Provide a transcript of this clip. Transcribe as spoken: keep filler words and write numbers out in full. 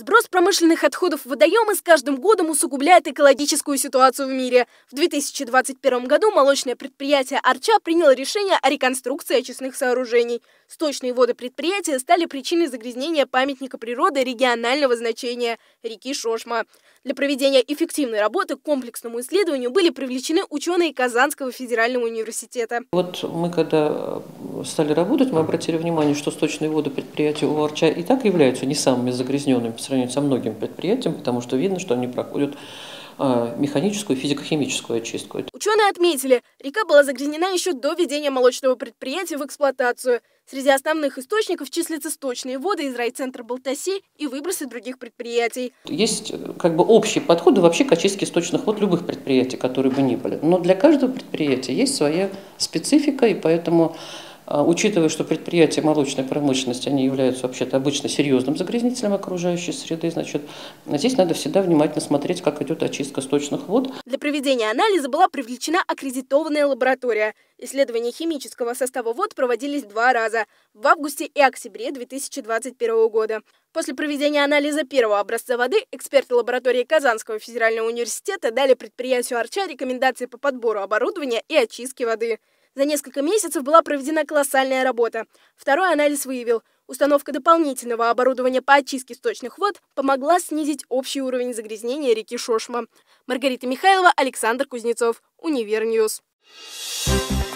Сброс промышленных отходов в водоемы с каждым годом усугубляет экологическую ситуацию в мире. В две тысячи двадцать первом году молочное предприятие «Арча» приняло решение о реконструкции очистных сооружений. Сточные воды предприятия стали причиной загрязнения памятника природы регионального значения – реки Шошма. Для проведения эффективной работы к комплексному исследованию были привлечены ученые Казанского федерального университета. Вот мы когда стали работать, мы обратили внимание, что сточные воды предприятия у «Арча» и так являются не самыми загрязненными по сравнению со многими предприятиями, потому что видно, что они проходят механическую и физико-химическую очистку. Ученые отметили, река была загрязнена еще до введения молочного предприятия в эксплуатацию. Среди основных источников числятся сточные воды из райцентра Балтаси и выбросы других предприятий. Есть как бы общие подходы вообще к очистке сточных вод любых предприятий, которые бы ни были. Но для каждого предприятия есть своя специфика, и поэтому, учитывая, что предприятия молочной промышленности, они являются вообще-то обычно серьезным загрязнителем окружающей среды, значит, здесь надо всегда внимательно смотреть, как идет очистка сточных вод. Для проведения анализа была привлечена аккредитованная лаборатория. Исследования химического состава вод проводились два раза – в августе и октябре две тысячи двадцать первого года. После проведения анализа первого образца воды эксперты лаборатории Казанского федерального университета дали предприятию «Арча» рекомендации по подбору оборудования и очистке воды. За несколько месяцев была проведена колоссальная работа. Второй анализ выявил, установка дополнительного оборудования по очистке сточных вод помогла снизить общий уровень загрязнения реки Шошма. Маргарита Михайлова, Александр Кузнецов, Универньюз.